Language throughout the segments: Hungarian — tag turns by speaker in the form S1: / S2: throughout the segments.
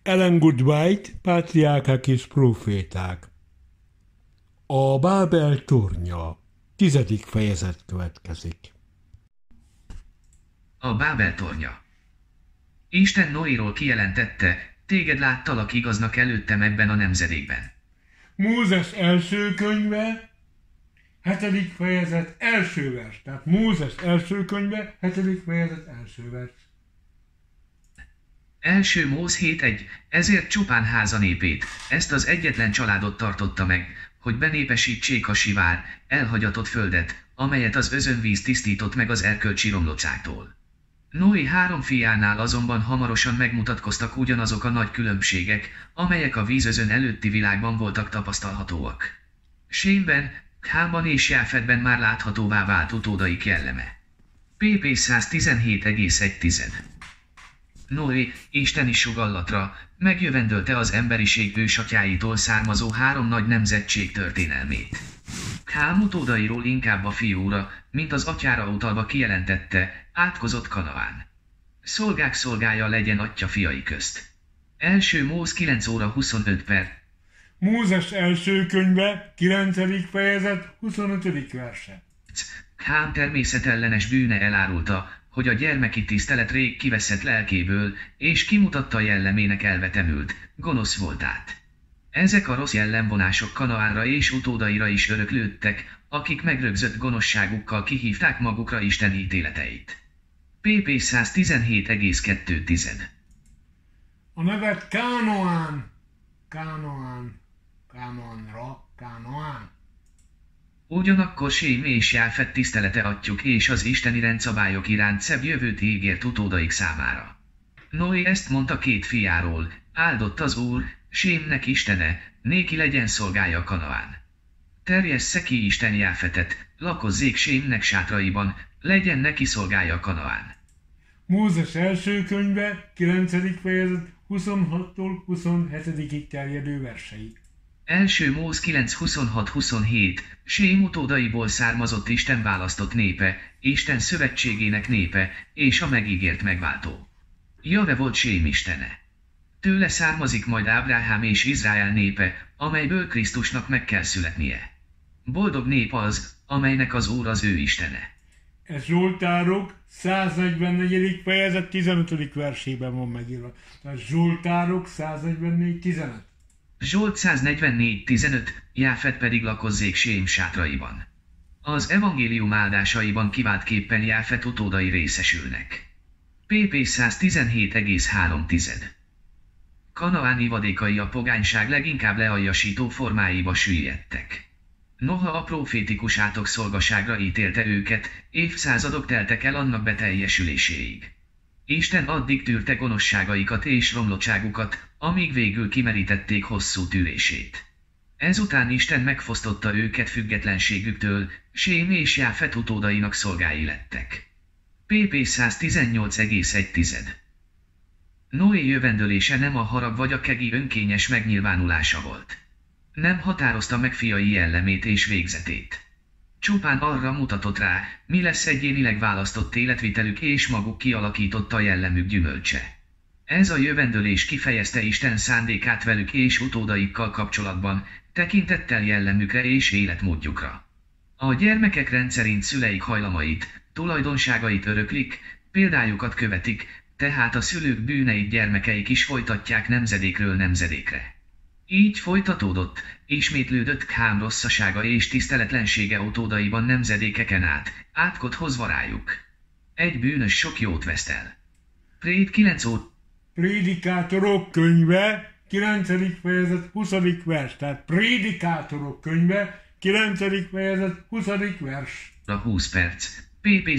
S1: Ellen G. White, Pátriárkák és próféták. A Bábel tornya. 10. fejezet következik.
S2: A Bábel tornya. Isten Noéról kijelentette, téged láttalak igaznak előttem ebben a nemzedékben.
S1: Mózes első könyve, 7. fejezet, első vers. Tehát Mózes első könyve, 7. fejezet, első vers.
S2: Első Móz 7.1, ezért csupán háza népét, ezt az egyetlen családot tartotta meg, hogy benépesítsék a sivár, elhagyatott földet, amelyet az özönvíz tisztított meg az erkölcsi romlocáktól. Noé 3 fiánál azonban hamarosan megmutatkoztak ugyanazok a nagy különbségek, amelyek a vízözön előtti világban voltak tapasztalhatóak. Sémben, Hámban és Jáfetben már láthatóvá vált utódaik jelleme. pp. 117,1. Noé, isteni sugallatra, megjövendölte az emberiség ősatyáitól származó 3 nagy nemzetség történelmét. Hám utódairól inkább a fiúra, mint az atyára utalva kijelentette, átkozott Kanaán. Szolgák szolgája legyen atya fiai közt. Első Móz 9 óra 25 perc.
S1: Mózes első könyve, 9. fejezet, 25. verse.
S2: Hám természetellenes bűne elárulta, hogy a gyermeki tisztelet rég kiveszett lelkéből, és kimutatta jellemének elvetemült, gonosz voltát. Ezek a rossz jellemvonások Kanaánra és utódaira is öröklődtek, akik megrögzött gonoszságukkal kihívták magukra Isten ítéleteit. pp. 117,2.
S1: A nevet Kánoán, Kánoán.
S2: Ugyanakkor Sém és Jáfet tisztelete atyjuk és az isteni rendszabályok iránt szebb jövőt ígért utódaik számára. Noé ezt mondta 2 fiáról, áldott az Úr, Sémnek istene, néki legyen szolgája Kanaán. Terjessze ki Isten Jáfetet, lakozzék Sémnek sátraiban, legyen neki szolgája Kanaán.
S1: Mózes első könyve, 9. fejezet, 26-tól 27-ig terjedő versei.
S2: Első Móz 9.26-27, Sém utódaiból származott Isten választott népe, Isten szövetségének népe, és a megígért megváltó. Jahve volt Sém istene. Tőle származik majd Ábrahám és Izrael népe, amelyből Krisztusnak meg kell születnie. Boldog nép az, amelynek az Úr az ő istene.
S1: Ez Zsoltárok 144. fejezet 15. versében van megírva. Tehát Zsoltárok 144.15.
S2: Zsolt 144.15, Jáfet pedig lakozzék Sém sátraiban. Az evangélium áldásaiban kiváltképpen Jáfet utódai részesülnek. pp. 117,3. Kanaán ivadékai a pogányság leginkább lealjasító formáiba süllyedtek. Noha a profétikus átokszolgaságra ítélte őket, évszázadok teltek el annak beteljesüléséig. Isten addig tűrte gonoszságaikat és romlottságukat, amíg végül kimerítették hosszú tűrését. Ezután Isten megfosztotta őket függetlenségüktől, Sém és Jáfet utódainak szolgái lettek. pp. 118,1. Noé jövendölése nem a harag vagy a kegi önkényes megnyilvánulása volt. Nem határozta meg fiai jellemét és végzetét. Csupán arra mutatott rá, mi lesz egyénileg választott életvitelük és maguk kialakította jellemük gyümölcse. Ez a jövendölés kifejezte Isten szándékát velük és utódaikkal kapcsolatban, tekintettel jellemükre és életmódjukra. A gyermekek rendszerint szüleik hajlamait, tulajdonságait öröklik, példájukat követik, tehát a szülők bűneit gyermekeik is folytatják nemzedékről nemzedékre. Így folytatódott, ismétlődött Hám rosszasága és tiszteletlensége utódaiban nemzedékeken át, átkot hozva rájuk. Egy bűnös sok jót veszt el. Préd 9 óra.
S1: Prédikátorok könyve, 9. fejezet, 20. vers. Tehát Prédikátorok könyve, 9. fejezet, 20. vers.
S2: 20 perc, pp.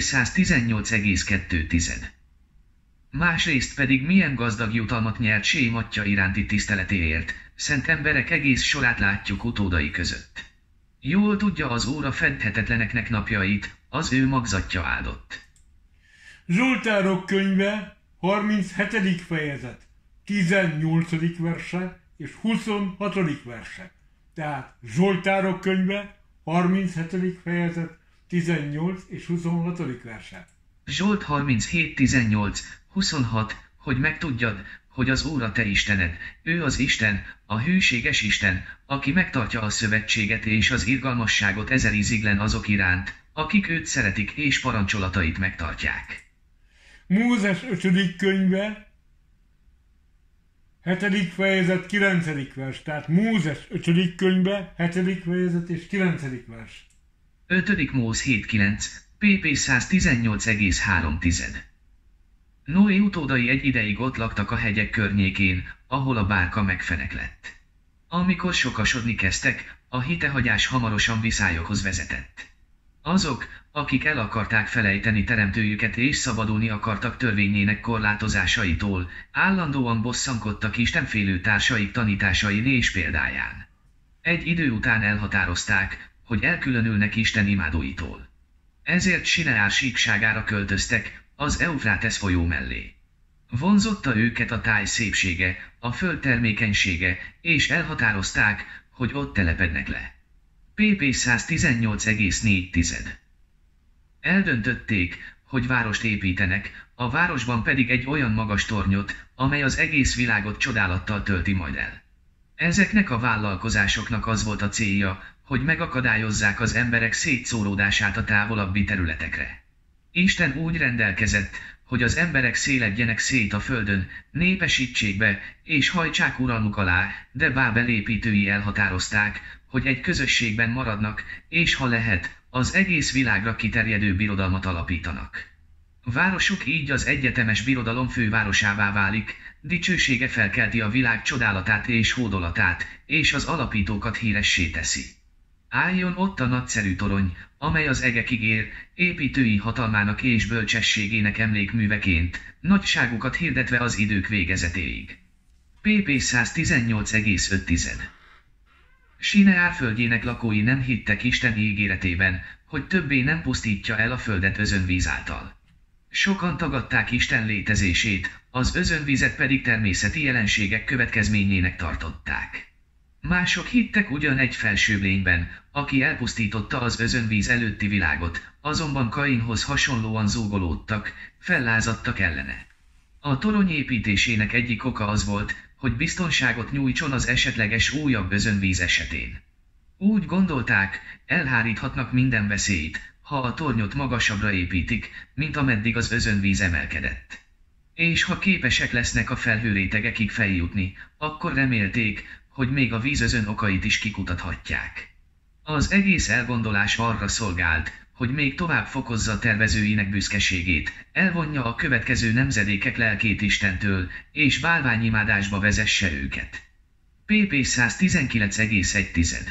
S2: 118,2. Másrészt pedig milyen gazdag jutalmat nyert Sém atya iránti tiszteletéért, szent emberek egész sorát látjuk utódai között. Jól tudja az Úr a fedhetetleneknek napjait, az ő magzatja áldott.
S1: Zsoltárok könyve, 37. fejezet, 18. verse és 26. verse. Tehát Zsoltárok könyve, 37. fejezet, 18 és 26. verse.
S2: Zsolt 37.18, 26, hogy megtudjad, hogy az Úr a te Istened, ő az Isten, a hűséges Isten, aki megtartja a szövetséget és az irgalmasságot ezeriziglen azok iránt, akik őt szeretik és parancsolatait megtartják.
S1: Mózes 5. könyve, 7. fejezet, 9. vers. Tehát Mózes 5. könyve, 7. fejezet és 9. vers.
S2: 5. Móz 7.9, pp. 118,3. Noé utódai egy ideig ott laktak a hegyek környékén, ahol a bárka megfeneklett. Amikor sokasodni kezdtek, a hitehagyás hamarosan viszályokhoz vezetett. Azok, akik el akarták felejteni teremtőjüket és szabadulni akartak törvényének korlátozásaitól, állandóan bosszankodtak istenfélő társaik tanításain és példáján. Egy idő után elhatározták, hogy elkülönülnek Isten imádóitól. Ezért Sineár síkságára költöztek, az Eufrátesz folyó mellé. Vonzotta őket a táj szépsége, a föld termékenysége, és elhatározták, hogy ott telepednek le. pp. 118,4. Eldöntötték, hogy várost építenek, a városban pedig egy olyan magas tornyot, amely az egész világot csodálattal tölti majd el. Ezeknek a vállalkozásoknak az volt a célja, hogy megakadályozzák az emberek szétszóródását a távolabbi területekre. Isten úgy rendelkezett, hogy az emberek széledjenek szét a földön, népesítsék be, és hajtsák uralmuk alá, de Bábel építői elhatározták, hogy egy közösségben maradnak, és ha lehet, az egész világra kiterjedő birodalmat alapítanak. Városuk így az egyetemes birodalom fővárosává válik, dicsősége felkelti a világ csodálatát és hódolatát, és az alapítókat híressé teszi. Álljon ott a nagyszerű torony, amely az egekig ér, építői hatalmának és bölcsességének emlékműveként, nagyságukat hirdetve az idők végezetéig. pp. 118,5. Sineár földjének lakói nem hittek Isten ígéretében, hogy többé nem pusztítja el a földet özönvíz által. Sokan tagadták Isten létezését, az özönvizet pedig természeti jelenségek következményének tartották. Mások hittek ugyan egy felsőbb lényben, aki elpusztította az özönvíz előtti világot, azonban Kainhoz hasonlóan zúgolódtak, fellázadtak ellene. A torony építésének egyik oka az volt, hogy biztonságot nyújtson az esetleges újabb özönvíz esetén. Úgy gondolták, elháríthatnak minden veszélyt, ha a tornyot magasabbra építik, mint ameddig az özönvíz emelkedett. És ha képesek lesznek a felhőrétegekig feljutni, akkor remélték, hogy még a vízözön okait is kikutathatják. Az egész elgondolás arra szolgált, hogy még tovább fokozza tervezőinek büszkeségét, elvonja a következő nemzedékek lelkét Istentől, és bálványimádásba vezesse őket. pp. 119,1.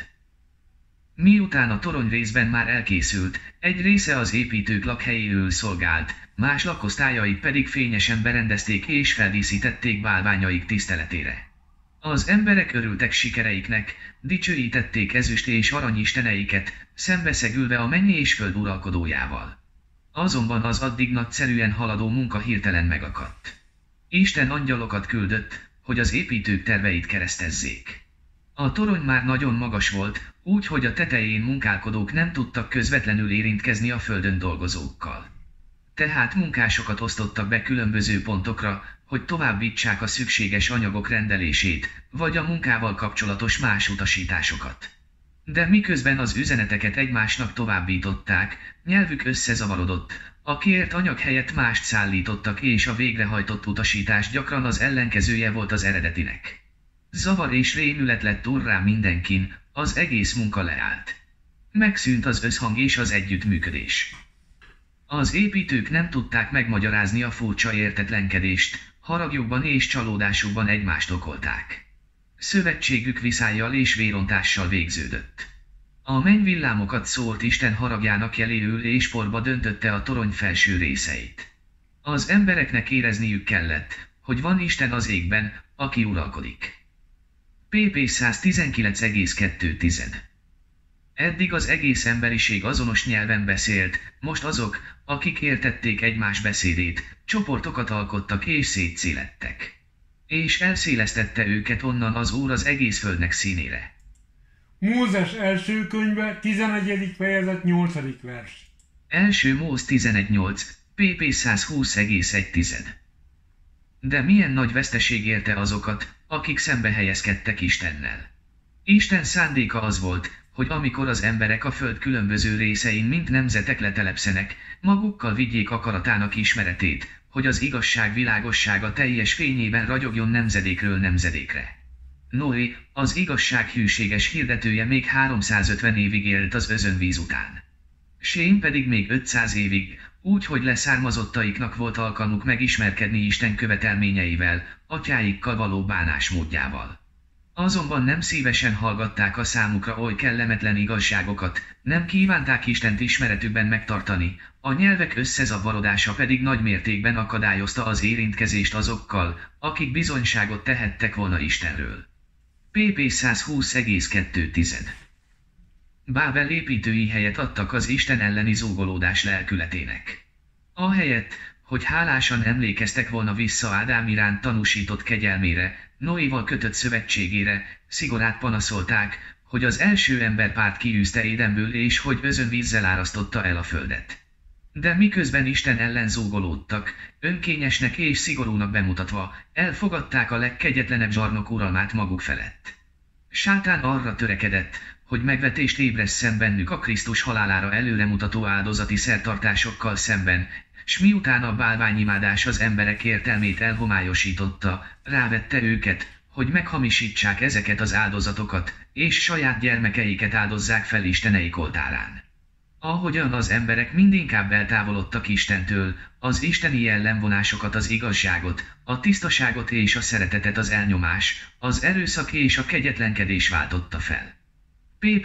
S2: Miután a torony részben már elkészült, egy része az építők lakhelyéül szolgált, más lakosztályait pedig fényesen berendezték és feldíszítették bálványaik tiszteletére. Az emberek örültek sikereiknek, dicsőítették ezüst és arany isteneiket, szembeszegülve a mennyi és föld uralkodójával. Azonban az addig nagyszerűen haladó munka hirtelen megakadt. Isten angyalokat küldött, hogy az építők terveit keresztezzék. A torony már nagyon magas volt, úgy, hogy a tetején munkálkodók nem tudtak közvetlenül érintkezni a földön dolgozókkal. Tehát munkásokat osztottak be különböző pontokra, hogy továbbítsák a szükséges anyagok rendelését, vagy a munkával kapcsolatos más utasításokat. De miközben az üzeneteket egymásnak továbbították, nyelvük összezavarodott, a kért anyag helyett mást szállítottak és a végrehajtott utasítás gyakran az ellenkezője volt az eredetinek. Zavar és rémület lett urrá mindenkin, az egész munka leállt. Megszűnt az összhang és az együttműködés. Az építők nem tudták megmagyarázni a furcsa értetlenkedést, haragjukban és csalódásukban egymást okolták. Szövetségük viszályjal és vérontással végződött. A mennyvillámokat szólt Isten haragjának jeléül és porba döntötte a torony felső részeit. Az embereknek érezniük kellett, hogy van Isten az égben, aki uralkodik. pp. 119,2. Eddig az egész emberiség azonos nyelven beszélt, most azok, akik értették egymás beszédét, csoportokat alkottak és szétszélettek. És elszélesztette őket onnan az Úr az egész földnek színére.
S1: Mózes első könyve, 11. fejezet, 8. vers.
S2: Első Móz 11.8, pp. 120,1. De milyen nagy veszteség érte azokat, akik szembe helyezkedtek Istennel. Isten szándéka az volt, hogy amikor az emberek a föld különböző részein mint nemzetek letelepszenek, magukkal vigyék akaratának ismeretét, hogy az igazság világossága teljes fényében ragyogjon nemzedékről nemzedékre. Noé, az igazság hűséges hirdetője még 350 évig élt az özönvíz után. Sém pedig még 500 évig, úgy, hogy leszármazottaiknak volt alkalmuk megismerkedni Isten követelményeivel, atyáikkal való bánásmódjával. Azonban nem szívesen hallgatták a számukra oly kellemetlen igazságokat, nem kívánták Istent ismeretükben megtartani, a nyelvek összezavarodása pedig nagy mértékben akadályozta az érintkezést azokkal, akik bizonyságot tehettek volna Istenről. pp. 120,2. Bábel építői helyet adtak az Isten elleni zúgolódás lelkületének. Ahelyett, hogy hálásan emlékeztek volna vissza Ádám iránt tanúsított kegyelmére, Noéval kötött szövetségére, szigorát panaszolták, hogy az első emberpárt kiűzte Édenből és hogy özönvízzel árasztotta el a földet. De miközben Isten ellen zúgolódtak, önkényesnek és szigorúnak bemutatva, elfogadták a legkegyetlenebb zsarnok uralmát maguk felett. Sátán arra törekedett, hogy megvetést ébresszen bennük a Krisztus halálára előremutató áldozati szertartásokkal szemben, s miután a bálványimádás az emberek értelmét elhomályosította, rávette őket, hogy meghamisítsák ezeket az áldozatokat, és saját gyermekeiket áldozzák fel isteneik oltárán. Ahogyan az emberek mindinkább eltávolodtak Istentől, az isteni jellemvonásokat, az igazságot, a tisztaságot és a szeretetet az elnyomás, az erőszak és a kegyetlenkedés váltotta fel. pp.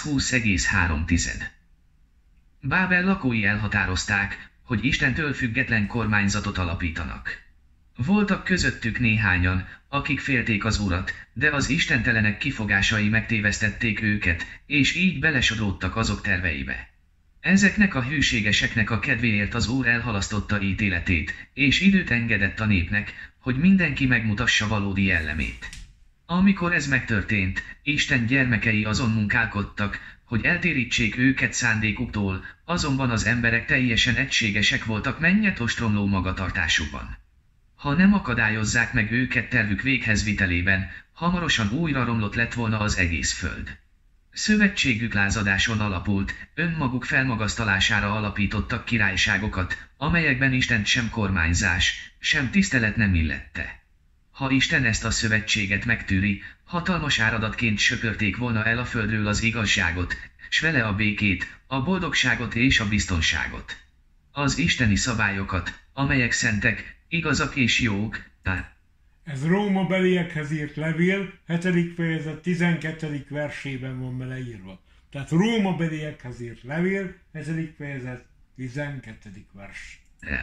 S2: 120,3. Bábel lakói elhatározták, hogy Istentől független kormányzatot alapítanak. Voltak közöttük néhányan, akik félték az Urat, de az istentelenek kifogásai megtévesztették őket, és így belesodródtak azok terveibe. Ezeknek a hűségeseknek a kedvéért az Úr elhalasztotta ítéletét, és időt engedett a népnek, hogy mindenki megmutassa valódi jellemét. Amikor ez megtörtént, Isten gyermekei azon munkálkodtak, hogy eltérítsék őket szándékuktól, azonban az emberek teljesen egységesek voltak mennyet ostromló magatartásukban. Ha nem akadályozzák meg őket tervük véghezvitelében, hamarosan újra romlott lett volna az egész föld. Szövetségük lázadáson alapult, önmaguk felmagasztalására alapítottak királyságokat, amelyekben Istent sem kormányzás, sem tisztelet nem illette. Ha Isten ezt a szövetséget megtűri, hatalmas áradatként söpörték volna el a földről az igazságot, s vele a békét, a boldogságot és a biztonságot. Az isteni szabályokat, amelyek szentek, igazak és jók,
S1: Ez Róma beliekhez írt levél, 7. fejezet 12. versében van beleírva. Tehát Róma beliekhez írt levél, 7. fejezet 12. vers.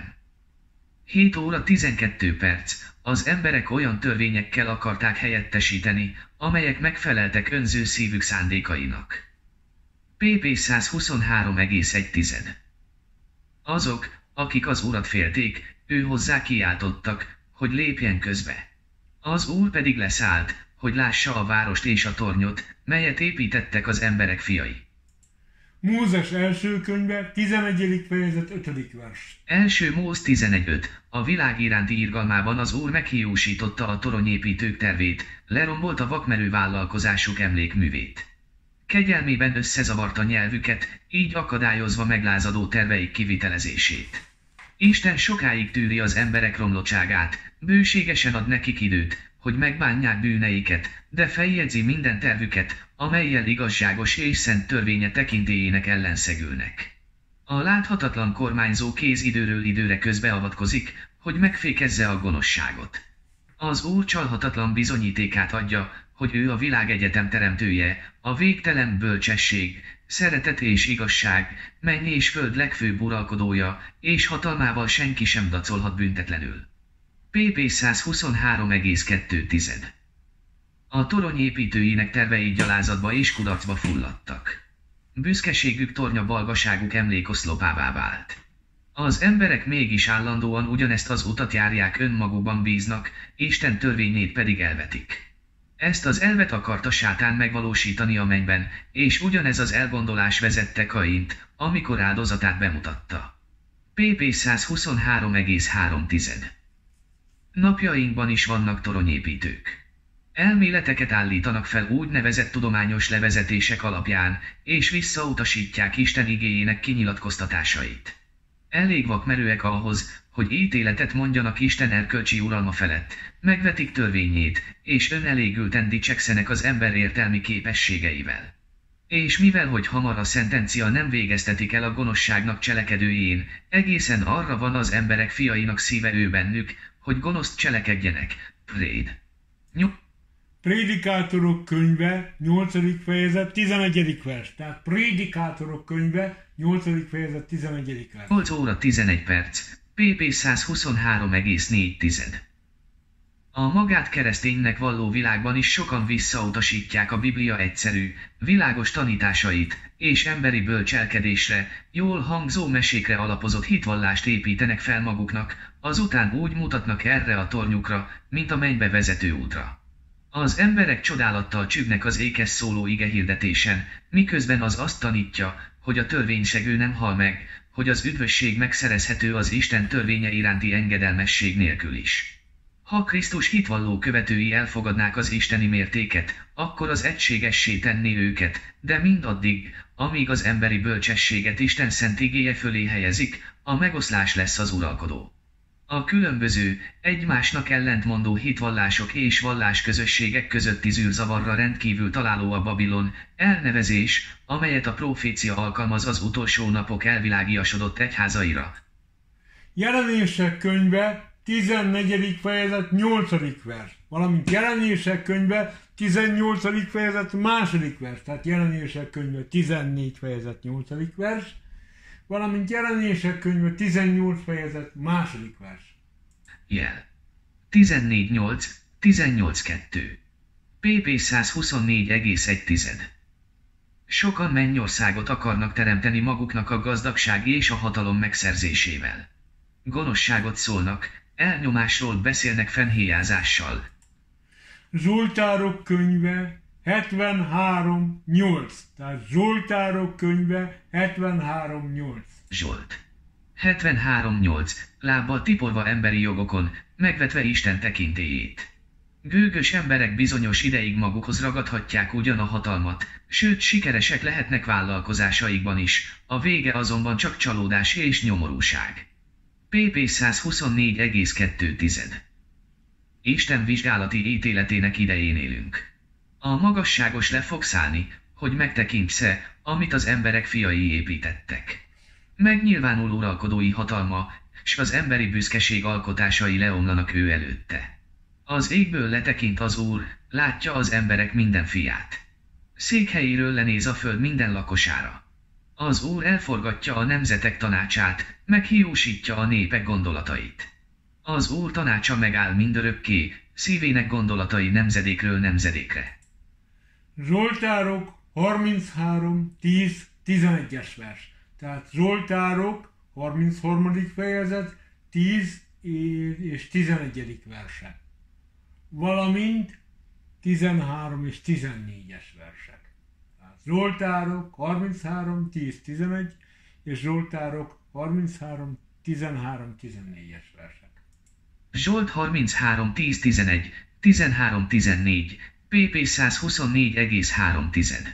S2: 7 óra 12 perc. Az emberek olyan törvényekkel akarták helyettesíteni, amelyek megfeleltek önző szívük szándékainak. pp. 123,1. Azok, akik az Urat félték, ő hozzá kiáltottak, hogy lépjen közbe. Az Úr pedig leszállt, hogy lássa a várost és a tornyot, melyet építettek az emberek fiai.
S1: Mózes első könyve, 11. fejezet 5. vers.
S2: 1 Móz 11.5. A világ iránti irgalmában az Úr meghiúsította a toronyépítők tervét, lerombolta vakmerő vállalkozásuk emlékművét. Kegyelmében összezavarta nyelvüket, így akadályozva meglázadó terveik kivitelezését. Isten sokáig tűri az emberek romlottságát, bőségesen ad nekik időt, hogy megbánják bűneiket, de feljegyzi minden tervüket, amellyel igazságos és szent törvénye tekintélyének ellenszegülnek. A láthatatlan kormányzó kéz időről időre közbeavatkozik, hogy megfékezze a gonoszságot. Az Úr csalhatatlan bizonyítékát adja, hogy ő a világegyetem teremtője, a végtelen bölcsesség, szeretet és igazság, menny és föld legfőbb uralkodója, és hatalmával senki sem dacolhat büntetlenül. pp. 123,2. A torony építőinek tervei gyalázatba és kudarcba fulladtak. Büszkeségük tornya balgaságuk emlékoszlopává vált. Az emberek mégis állandóan ugyanezt az utat járják, önmagukban bíznak, Isten törvényét pedig elvetik. Ezt az elvet akarta Sátán megvalósítani a mennyben, és ugyanez az elgondolás vezette Kaint, amikor áldozatát bemutatta. pp. 123,3. Napjainkban is vannak toronyépítők. Elméleteket állítanak fel úgynevezett tudományos levezetések alapján, és visszautasítják Isten igéjének kinyilatkoztatásait. Elég vakmerőek ahhoz, hogy ítéletet mondjanak Isten erkölcsi uralma felett, megvetik törvényét, és önelégülten dicsekszenek az ember értelmi képességeivel. És mivel hogy hamar a szentencia nem végeztetik el a gonoszságnak cselekedőjén, egészen arra van az emberek fiainak szíve ő bennük, hogy gonoszt cselekedjenek. Préd.
S1: Prédikátorok könyve, 8. fejezet, 11. vers. Tehát Prédikátorok könyve, 8. fejezet, 11. vers.
S2: 8 óra 11 perc, pp. 123,4. A magát kereszténynek valló világban is sokan visszautasítják a Biblia egyszerű, világos tanításait, és emberi bölcselkedésre, jól hangzó mesékre alapozott hitvallást építenek fel maguknak, azután úgy mutatnak erre a tornyukra, mint a mennybe vezető útra. Az emberek csodálattal csüggnek az ékes szóló ige hirdetésen, miközben az azt tanítja, hogy a törvényszegő nem hal meg, hogy az üdvösség megszerezhető az Isten törvénye iránti engedelmesség nélkül is. Ha Krisztus hitvalló követői elfogadnák az isteni mértéket, akkor az egységessé tenné őket, de mindaddig, amíg az emberi bölcsességet Isten szent igéje fölé helyezik, a megoszlás lesz az uralkodó. A különböző, egymásnak ellentmondó hitvallások és vallásközösségek közötti zűrzavarra rendkívül találó a Babilon elnevezés, amelyet a profécia alkalmaz az utolsó napok elvilágiasodott egyházaira.
S1: Jelenések könyve, 14. fejezet, 8. vers. Valamint Jelenések könyve, 18. fejezet, 2. vers. Tehát Jelenések könyve, 14. fejezet, 8. vers. Valamint Jelenések könyve, 18 fejezet, 2. vers.
S2: Jel. 14.8, 18.2. pp. 124,1. Sokan mennyországot akarnak teremteni maguknak a gazdagság és a hatalom megszerzésével. Gonoszságot szólnak, elnyomásról beszélnek fennhéjázással.
S1: Zsoltárok könyve, 73.8. Tehát Zsoltárok könyve, 73.8.
S2: Zsolt. 73.8. Lábbal tiporva emberi jogokon, megvetve Isten tekintélyét. Gőgös emberek bizonyos ideig magukhoz ragadhatják ugyan a hatalmat, sőt sikeresek lehetnek vállalkozásaikban is, a vége azonban csak csalódás és nyomorúság. pp. 124,2. Isten vizsgálati ítéletének idején élünk. A magasságos le fog szállni, hogy megtekintse, amit az emberek fiai építettek. Megnyilvánul uralkodói hatalma, s az emberi büszkeség alkotásai leomlanak ő előtte. Az égből letekint az Úr, látja az emberek minden fiát. Székhelyéről lenéz a föld minden lakosára. Az Úr elforgatja a nemzetek tanácsát, meghiúsítja a népek gondolatait. Az Úr tanácsa megáll mindörökké, szívének gondolatai nemzedékről nemzedékre.
S1: Zsoltárok 33.10-11-es vers. Tehát Zsoltárok 33. fejezet 10 és 11. verse. Valamint 13 és 14-es versek. Tehát Zsoltárok 33.10-11 és Zsoltárok 33.13-14-es versek.
S2: Zsolt 33.10-11, 13.14, pp. 124,3.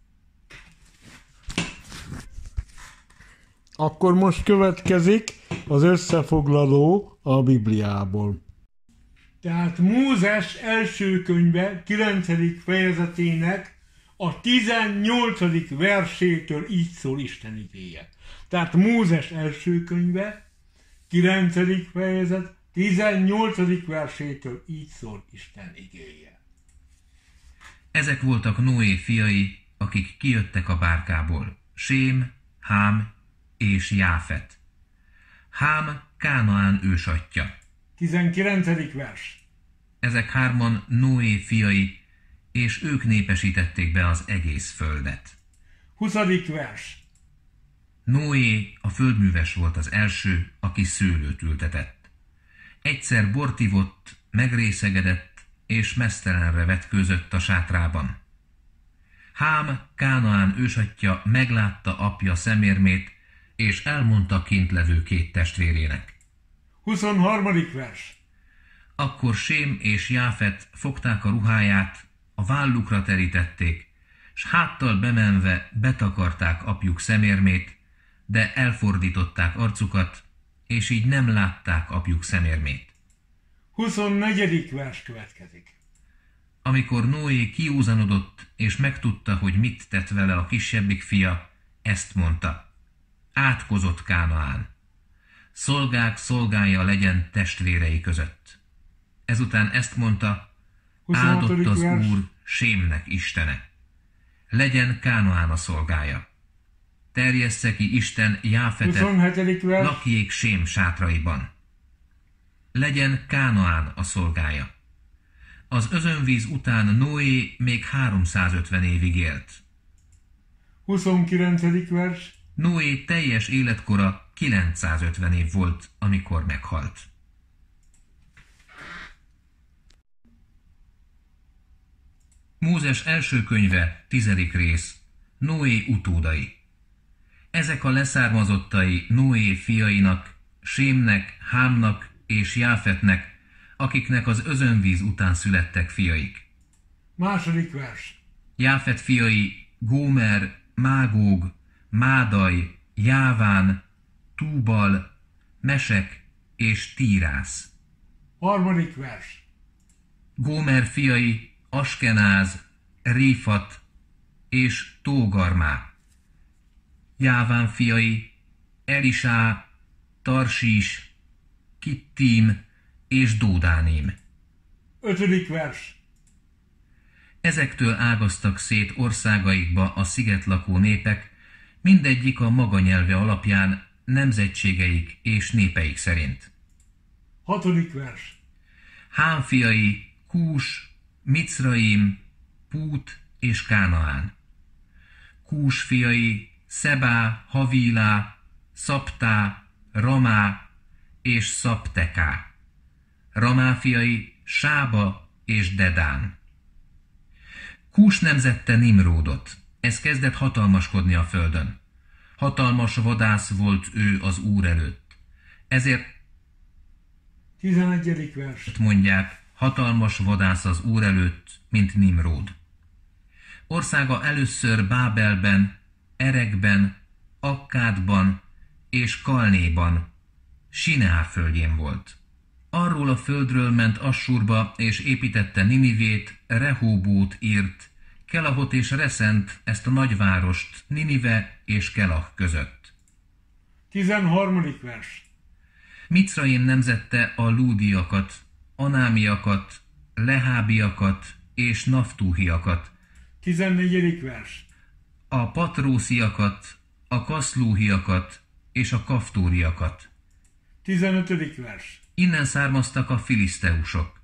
S1: Akkor most következik az összefoglaló a Bibliából. Tehát Mózes első könyve 9. fejezetének a 18. versétől így szól Isten igéje. Tehát Mózes első könyve 9. fejezet 18. versétől így szól Isten igéje.
S3: Ezek voltak Noé fiai, akik kijöttek a bárkából, Sém, Hám és Jáfet. Hám Kánaán ősatja.
S1: 19. vers.
S3: Ezek hárman Noé fiai, és ők népesítették be az egész földet.
S1: 20. vers.
S3: Noé a földműves volt az első, aki szőlőt ültetett. Egyszer bort ivott, megrészegedett, és meztelenre vetkőzött a sátrában. Hám, Kánaán ősatja meglátta apja szemérmét, és elmondta kint levő két testvérének.
S1: 23. vers.
S3: Akkor Sém és Jáfet fogták a ruháját, a vállukra terítették, s háttal bemenve betakarták apjuk szemérmét, de elfordították arcukat, és így nem látták apjuk szemérmét.
S1: 24. vers következik.
S3: Amikor Noé kiúzanodott, és megtudta, hogy mit tett vele a kisebbik fia, ezt mondta: átkozott Kánaán. Szolgák szolgája legyen testvérei között. Ezután ezt mondta: áldott az
S1: vers.
S3: Úr Sémnek Istene. Legyen Kánaán a szolgája. Terjessze ki Isten Jáfetet,
S1: 27. vers.
S3: lakjék Sém sátraiban. Legyen Kánaán a szolgája. Az özönvíz után Noé még 350 évig élt.
S1: 29. vers.
S3: Noé teljes életkora 950 év volt, amikor meghalt. Mózes első könyve, 10. rész. Noé utódai. Ezek a leszármazottai Noé fiainak, Sémnek, Hámnak és Jáfetnek, akiknek az özönvíz után születtek fiaik.
S1: 2. vers.
S3: Jáfet fiai Gómer, Mágóg, Mádaj, Jáván, Túbal, Mesek és Tírász.
S1: 3. vers.
S3: Gómer fiai Askenáz, Réfat és Tógarmá. Jáván fiai Elisá, Tarsís, Kittim és Dódáném.
S1: 5. vers.
S3: Ezektől ágaztak szét országaikba a szigetlakó népek, mindegyik a maga nyelve alapján, nemzetségeik és népeik szerint.
S1: 6. vers.
S3: Hám fiai Kús, Micraim, Pút és Kánaán. Kús fiai Szebá, Havílá, Szaptá, Ramá és Szapteká. Ramá fiai Sába és Dedán. Kús nemzette Nimródot. Ez kezdett hatalmaskodni a földön. Hatalmas vadász volt ő az Úr előtt. Ezért
S1: 11. vers.
S3: mondják, hatalmas vadász az Úr előtt, mint Nimród. Országa először Bábelben, Erekben, Akkádban és Kalnéban, Sineá földjén volt. Arról a földről ment Assurba és építette Ninivét, Rehóbót írt, Kelahot és Reszent, ezt a nagyvárost, Ninive és Kelah között.
S1: 13. vers.
S3: Micraim nemzette a lúdiakat, anámiakat, lehábiakat és naftúhiakat,
S1: 14. vers.
S3: a patrósziakat, a kaszlúhiakat és a kaftóriakat.
S1: 15. vers.
S3: Innen származtak a filiszteusok.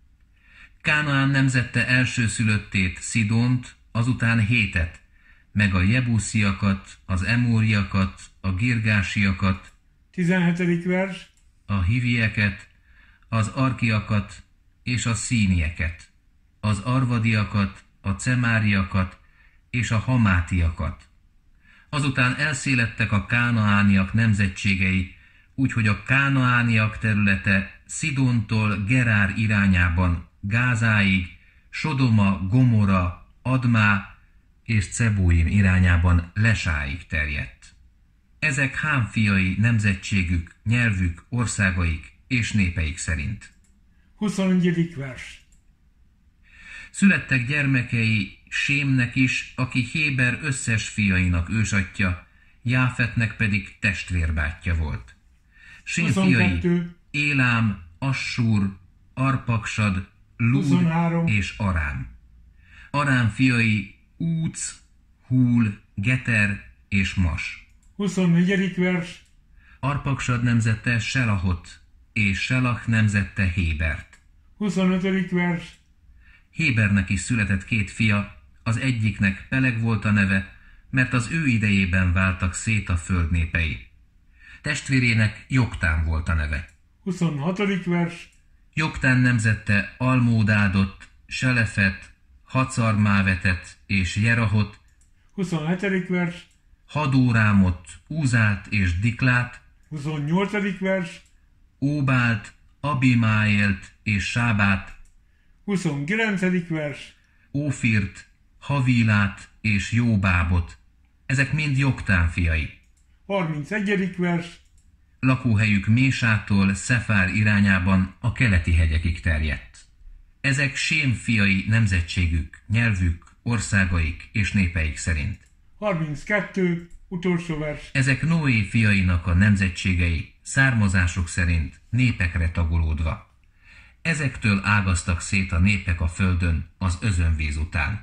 S3: Kánaán nemzette elsőszülöttét, Szidont, azután Hétet, meg a jebusziakat, az emóriakat, a girgásiakat,
S1: 17. vers.
S3: a hivieket, az arkiakat és a színieket, az arvadiakat, a cemáriakat és a hamátiakat. Azután elszélettek a kánaániak nemzetségei, úgyhogy a kánaániak területe Szidontól Gerár irányában Gázáig, Sodoma, Gomora, Admá és Cebóim irányában Lesáig terjedt. Ezek Hám fiai nemzetségük, nyelvük, országaik és népeik szerint.
S1: 21. vers.
S3: Születtek gyermekei Sémnek is, aki Héber összes fiainak ősatja, Jáfetnek pedig testvérbátyja volt. Sém fiai
S1: 22.
S3: Élám, Assur, Arpaksad, Lúd
S1: 23.
S3: és Arám. Arám fiai Úc, Húl, Geter és Mas.
S1: 24. vers.
S3: Arpaksad nemzette Selahot, és Selah nemzette Hébert.
S1: 25. vers.
S3: Hébernek is született 2 fia, az egyiknek Peleg volt a neve, mert az ő idejében váltak szét a föld népei. Testvérének Joktán volt a neve.
S1: 26. vers.
S3: Joktán nemzette Almódádot, Selefet, Hacarmávetet és Jerahot,
S1: 27. vers.
S3: Hadórámot, Úzált és Diklát,
S1: 28. vers.
S3: Óbált, Abimáélt és Sábát,
S1: 29. vers,
S3: Ófirt, Havilát és Jóbábot. Ezek mind Joktán fiai.
S1: 31. vers,
S3: Lakóhelyük Mésától Szefár irányában a keleti hegyekig terjedt. Ezek Sém fiai nemzetségük, nyelvük, országaik és népeik szerint.
S1: 32. utolsó vers,
S3: Ezek Noé fiainak a nemzetségei, származások szerint népekre tagolódva. Ezektől ágaztak szét a népek a földön az özönvíz után.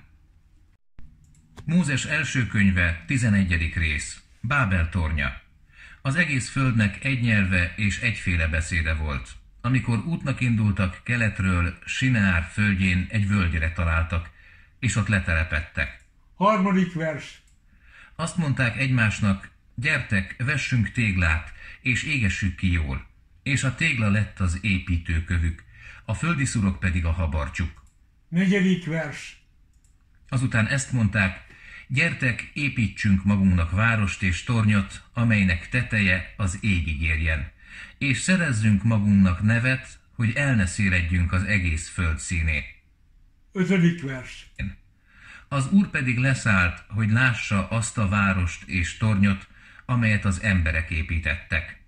S3: Mózes első könyve, 11. rész. Bábel tornya. Az egész földnek egy nyelve és egyféle beszéde volt. Amikor útnak indultak keletről, Sineár földjén egy völgyre találtak, és ott letelepedtek.
S1: 3. vers,
S3: Azt mondták egymásnak, gyertek, vessünk téglát, és égessük ki jól. És a tégla lett az építőkövük, a földi szurok pedig a habarcsuk.
S1: 4. vers,
S3: Azután ezt mondták, gyertek, építsünk magunknak várost és tornyot, amelynek teteje az égig érjen, és szerezzünk magunknak nevet, hogy el ne széledjünk az egész föld színén.
S1: 5. vers,
S3: Az Úr pedig leszállt, hogy lássa azt a várost és tornyot, amelyet az emberek építettek.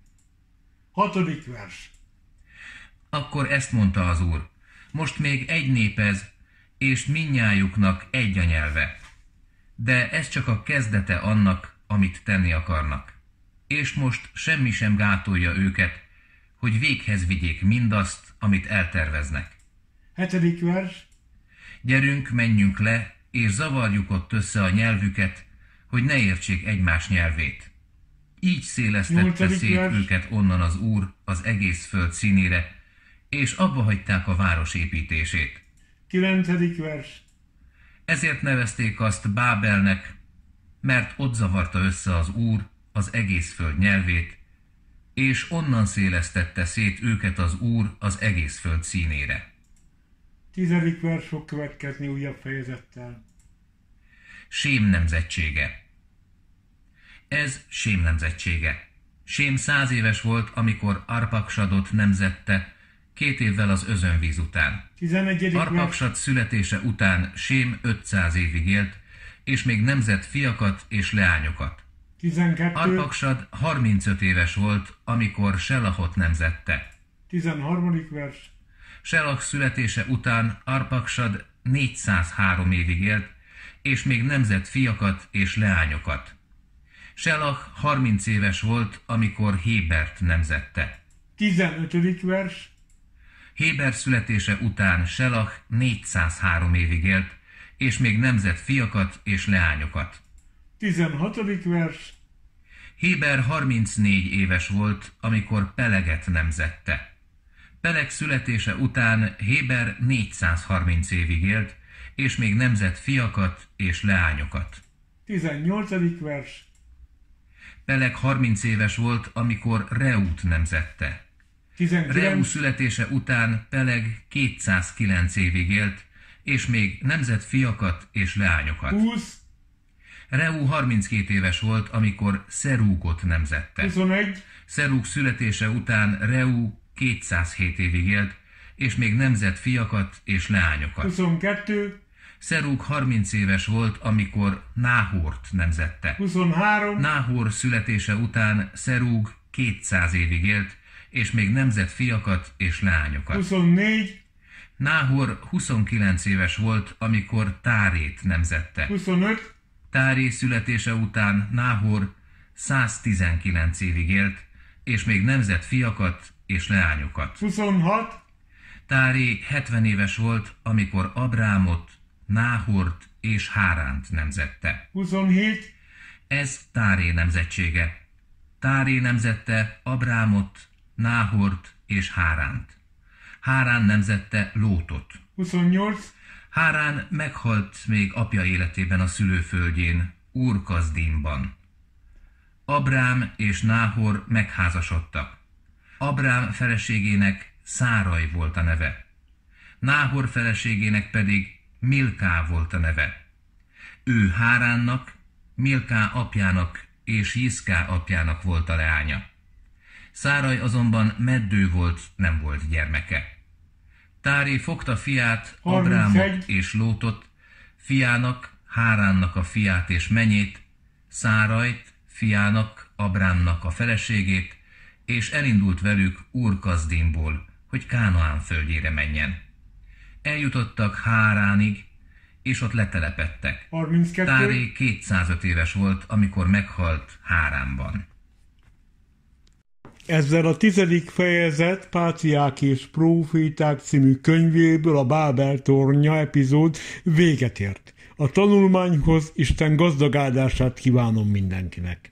S1: 6. vers,
S3: Akkor ezt mondta az Úr, most még egy nép ez, és mindnyájuknak egy a nyelve. De ez csak a kezdete annak, amit tenni akarnak. És most semmi sem gátolja őket, hogy véghez vigyék mindazt, amit elterveznek.
S1: 7. vers,
S3: Gyerünk, menjünk le, és zavarjuk ott össze a nyelvüket, hogy ne értsék egymás nyelvét. Így szélesztette
S1: 8.
S3: szét
S1: vers.
S3: őket onnan az Úr az egész föld színére, és abba hagyták a város építését.
S1: 9. vers,
S3: Ezért nevezték azt Bábelnek, mert ott zavarta össze az Úr az egész föld nyelvét, és onnan szélesztette szét őket az Úr az egész föld színére.
S1: 10. vers fog következni újabb fejezettel.
S3: Sém nemzetsége. Ez Sém nemzetsége. Sém 100 éves volt, amikor Arpaksadot nemzette, 2 évvel az özönvíz után.
S1: 11. vers,
S3: Arpaksad születése után Sém 500 évig élt, és még nemzett fiakat és leányokat.
S1: 12.
S3: Arpaksad 35 éves volt, amikor Selahot nemzette.
S1: 13. vers,
S3: Selach születése után Arpaksad 403 évig élt, és még nemzett fiakat és leányokat. Selach 30 éves volt, amikor Hébert nemzette.
S1: 15. vers,
S3: Héber születése után Selach 403 évig élt, és még nemzett fiakat és leányokat.
S1: 16. vers,
S3: Héber 34 éves volt, amikor Peleget nemzette. Peleg születése után Héber 430 évig élt, és még nemzett fiakat és leányokat.
S1: 18. vers,
S3: Peleg 30 éves volt, amikor Reút nemzette.
S1: 19.
S3: Reu születése után Peleg 209 évig élt, és még nemzett fiakat és leányokat.
S1: 20.
S3: Reu 32 éves volt, amikor Szerúgot nemzette.
S1: 21.
S3: Szerúg születése után Reu 207 évig élt, és még nemzett fiakat és leányokat.
S1: 22.
S3: Szerúg 30 éves volt, amikor Náhort nemzette.
S1: 23.
S3: Náhor születése után Szerúg 200 évig élt, és még nemzett fiakat és leányokat.
S1: 24.
S3: Náhor 29 éves volt, amikor Tárét nemzette.
S1: 25.
S3: Táré születése után Náhor 119 évig élt, és még nemzett fiakat és leányokat.
S1: 26.
S3: Táré 70 éves volt, amikor Abrámot, Náhort és Háránt nemzette.
S1: 27.
S3: Ez Táré nemzetsége. Táré nemzette Abrámot, Náhort és Háránt. Hárán nemzette Lótot.
S1: 28.
S3: Hárán meghalt még apja életében a szülőföldjén, Úr-Kazdimban. Abrám és Náhor megházasodtak. Abrám feleségének Száraj volt a neve. Náhor feleségének pedig Milká volt a neve. Ő Háránnak, Milká apjának és Jiszká apjának volt a leánya. Száraj azonban meddő volt, nem volt gyermeke. Táré fogta fiát, Abrámot és Lótot, fiának, Háránnak a fiát és menyét, Szárajt, fiának, Abrámnak a feleségét, és elindult velük Úr-Kazdimból, hogy Kánaán földjére menjen. Eljutottak Háránig, és ott letelepedtek.
S1: 32.
S3: Táré 205 éves volt, amikor meghalt Háránban.
S1: Ezzel a 10. fejezet Pátriák és Próféták című könyvéből, a Bábel tornya epizód véget ért. A tanulmányhoz Isten gazdag áldását kívánom mindenkinek.